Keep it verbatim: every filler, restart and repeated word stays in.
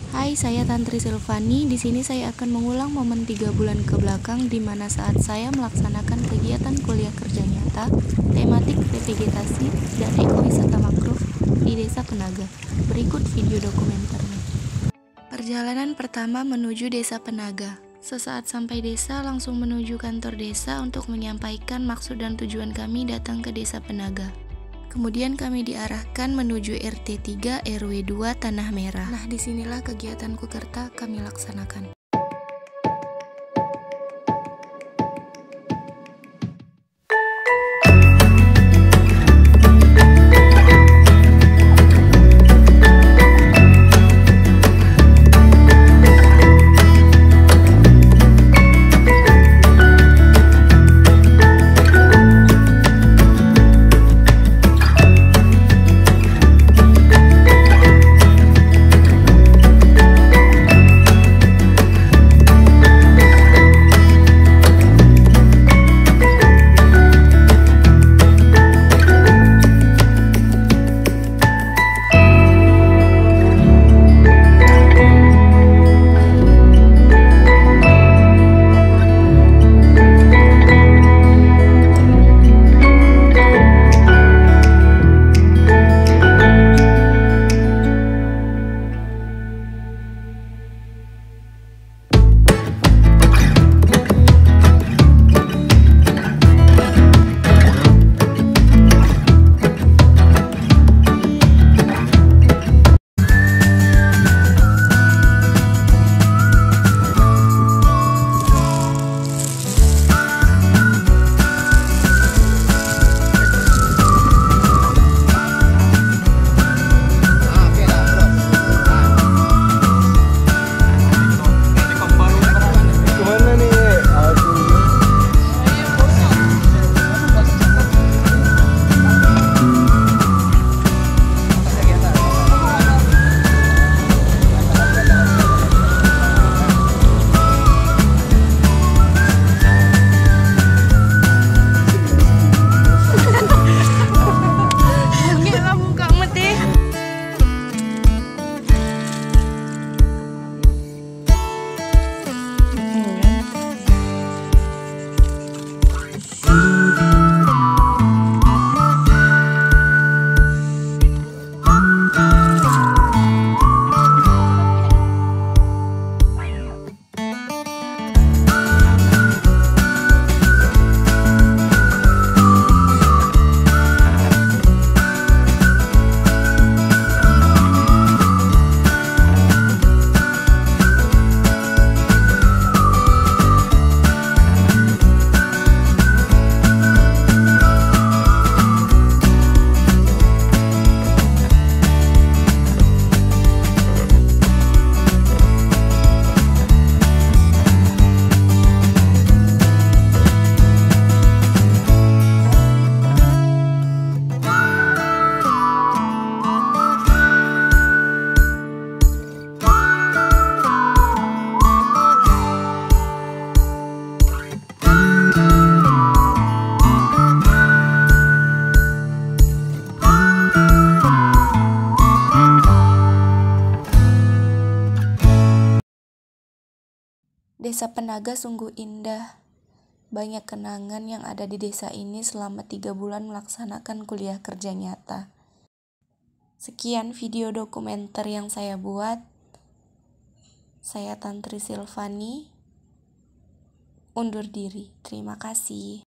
Hai, saya Tantri Silvani. Di sini saya akan mengulang momen tiga bulan ke belakang di mana saat saya melaksanakan kegiatan kuliah kerja nyata, tematik revegetasi dan ekowisata mangrove di Desa Penaga. Berikut video dokumenternya. Perjalanan pertama menuju Desa Penaga. Sesaat sampai desa, langsung menuju kantor desa untuk menyampaikan maksud dan tujuan kami datang ke Desa Penaga. Kemudian kami diarahkan menuju R T tiga R W dua Tanah Merah. Nah, disinilah kegiatan Kukerta kami laksanakan. Desa Penaga sungguh indah. Banyak kenangan yang ada di desa ini selama tiga bulan melaksanakan kuliah kerja nyata. Sekian video dokumenter yang saya buat. Saya Tantri Silvani, undur diri. Terima kasih.